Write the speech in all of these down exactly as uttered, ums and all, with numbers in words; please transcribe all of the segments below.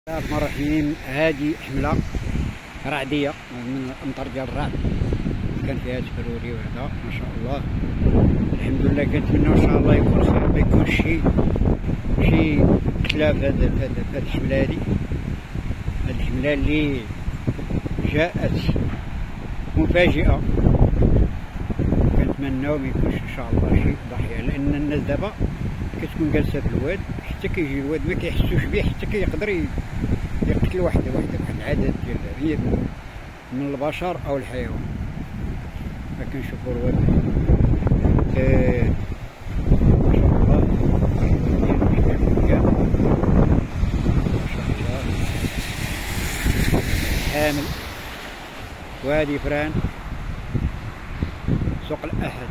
بسم الله الرحمن الرحيم. هذه حملة رعدية من الأمطار ديال الرعد، كان فيها تبروري وهذا ما شاء الله. الحمد لله كنتمناو إن شاء الله يكون خير، ما يكونش شي شي تلف في هذه الحملة هذه هذه الحملة اللي جاءت مفاجئة. كنتمناو ما يكونش إن شاء الله شي ضحية، لأن الناس دابا كتكون جالسة في الواد، حتى كيجي الواد ما كيحسوش به، حتى كيقدر يقتل واحد واحد واحد العدد ديال هي من البشر او الحيوان. فكنشوفوا الواد آه ما شاء الله ما شاء الله حامل. وادي فران سوق الأحد،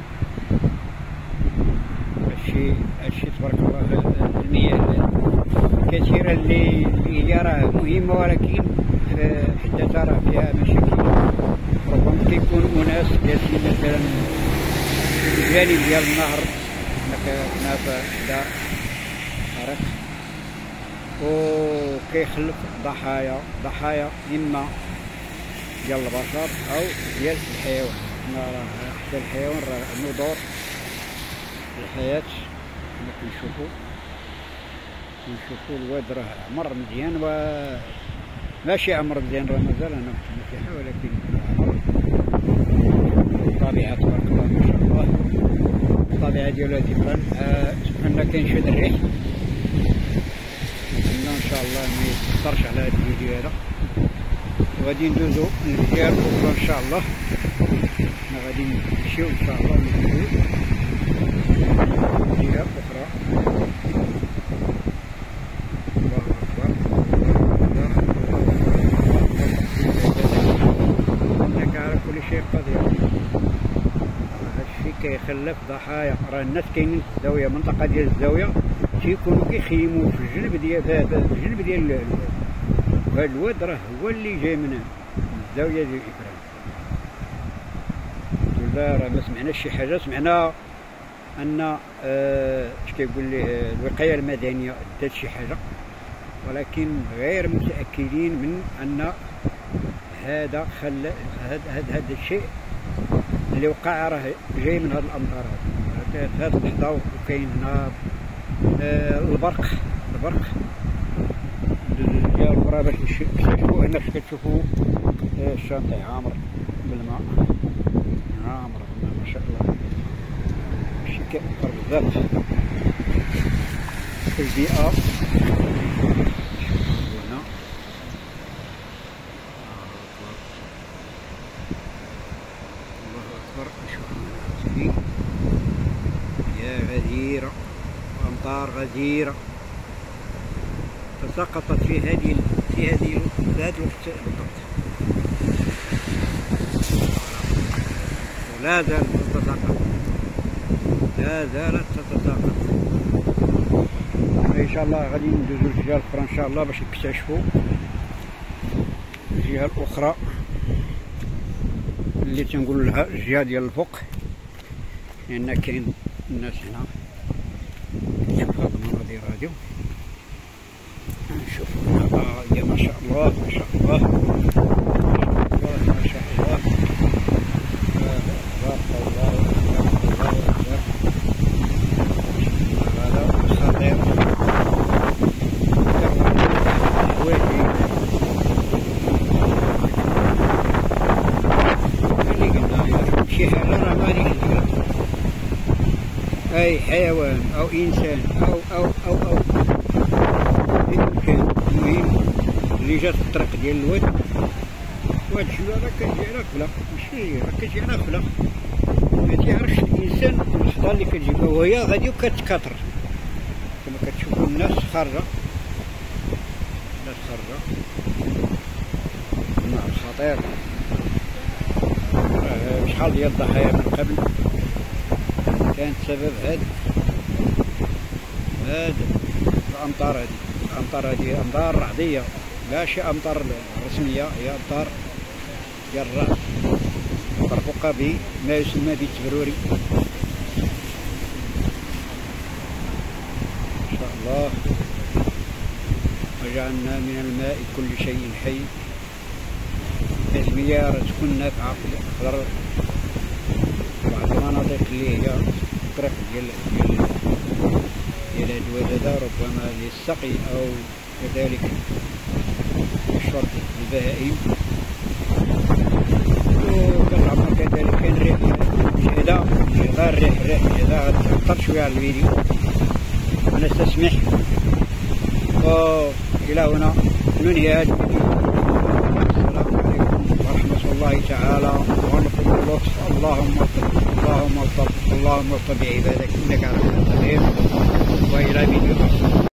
هادشي هادشي تبارك الله. المياه كثيرة اللي اللي هي راه مهمة، ولكن حدتها راه فيها مشاكل. ربما كيكونوا أناس جالسين مثلا في الجانب ديال النهر هنا حدا عرفت، وكيخلف ضحايا ضحايا إما ديال البشر أو ديال الحيوان. حنا راه حتى الحيوان راه عنده دور في الحياة. كما كنشوفو كنشوفو الواد راه عمر مزيان، و ماشي عمر مزيان، راه مازال انا في المسيحة، ولكن عمر. الطبيعة تبارك الله ما شاء الله، الطبيعة ديالو هادي فران. آه سبحان الله كينشد الريح. نتمنى ان شاء الله ما يتأثرش على هاد الفيديو هذا. وغادي ندوزو للجهة الأخرى ان شاء الله. حنا غادي نمشيو ان شاء الله ندوزو جهة أخرى. الله أكبر إنك على كل شيء قدير. هادشي كيخلف ضحايا. راه الناس كاينين في الزاوية، منطقة ديال الزاوية تيكونوا كيخيموا في الجنب ديال في الجنب ديال هاد الواد، راه هو اللي جاي من الزاوية ديال إبراهيم. الحمد لله راه ما سمعناش شي حاجة. سمعنا ان اش آه كيقول لي الوقايه المدنيه دات شي حاجه، ولكن غير متاكدين من ان هذا خلى هذا هذا الشيء اللي وقع راه جاي من هذه الامطار هذه. في هذه اللحظه وكاين هنا آه البرق البرق ديال الكره باش نكتشفوا. هنا كتشوفوا آه الشاطئ عامر بالماء، عامر بالماء ما شاء الله. شي كيأثر بزاف في البيئة. هنا الله أكبر. نشوفو يا غزيرة، أمطار غزيرة تساقطت في هذه في هذه في هذا الوقت بالضبط، ولا زالت تتساقط، لا زالت تتساقط. ان شاء الله غادي ندوزو للجهه الاخرى ان شاء الله باش نكتشفوا الجهه الاخرى اللي تنقول لها الجهه ديال الفوق، لان كاين الناس هنا. نشوف هاد المناظر هادي، نشوف هنا يا ما شاء الله ما شاء الله ما شاء الله ما شاء الله. بارك الله أي حيوان أو إنسان أو أو أو أو كان. المهم اللي جات في الطريق ديال الواد، وهاد الحلوة راه كتجي على غفلة، ماشي راه كتجي على غفلة، ما تيعرفش الإنسان الخطا اللي كتجيبها، وهي غادي وكتكاثر. كما كتشوفوا الناس خارجة، الناس خارجة. الماء خطير. شحال ديال الضحايا من قبل كانت سبب هاد هاد الامطار هادي. الامطار هادي امطار رعديه، ماشي امطار رسميه، هي امطار ديال الرعد مرفوقه بما يسمى بالتبروري. ما شاء الله. وجعلنا من الماء كل شيء حي. هذه المياه تكون نافعة تقدر بعض المناطق اللي هي قريب ديال ديال ديال هاد الواد هذا ربما للسقي أو كذلك للشرب البهائم. وكنعرفو كذلك كاين الريح هذا هذا الريح الريح هذا غتأثر شوية على الفيديو، ونستسمح. وإلى هنا ننهي هذا الفيديو. السلام عليكم ورحمة الله تعالى ونقول اللهم اللهم اللهم ارض بعبادك إنك على كل شيء قدير. وإلى فيديو آخر.